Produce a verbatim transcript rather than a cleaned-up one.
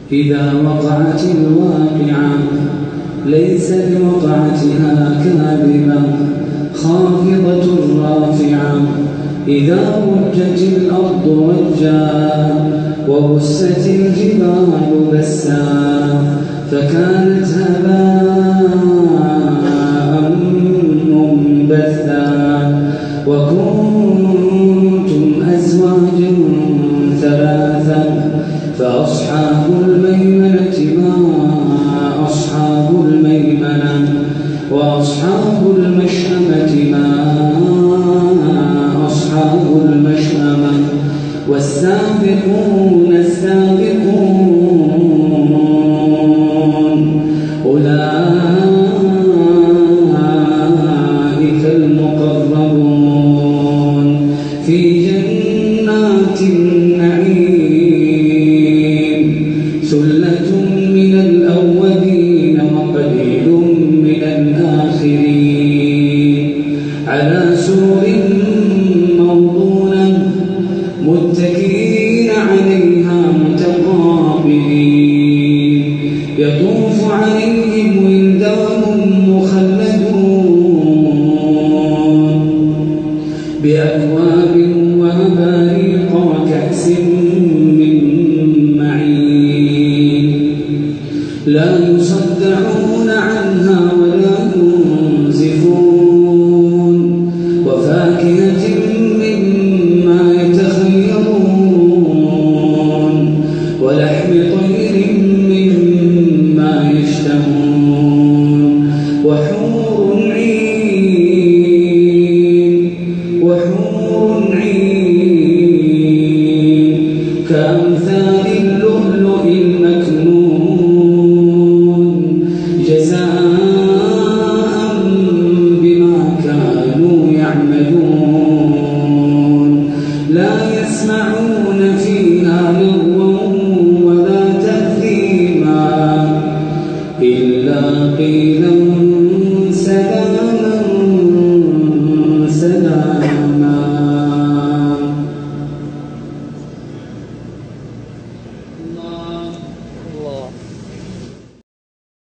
إذا وقعت الواقعة ليس لوقعتها كاذبة خافضة رافعة إذا رجت الأرض رجا وبست الجبال بسا فكانت هباء منبثا وكنتم أزواجا ثلاثا فأصحاب الميمنة ما أصحاب الميمنة وأصحاب المشأمة ما أصحاب المشأمة والسابقون السابقون أولئك المقربون في جنات النعيم ثلة من الأولين وقليل من الآخرين على سرر موضونة متكئين عليها متقابلين يطوف عليهم ولدان مخلدون بأكواب وأباريق وكأس من معين لا يصدعون عنها ولا ينزفون وفاكهة مما يتخيرون ولحم طير مما يشتهون وحور عين وحور عين كأمثال اللؤلؤ المكنون جزاء بما كانوا يعملون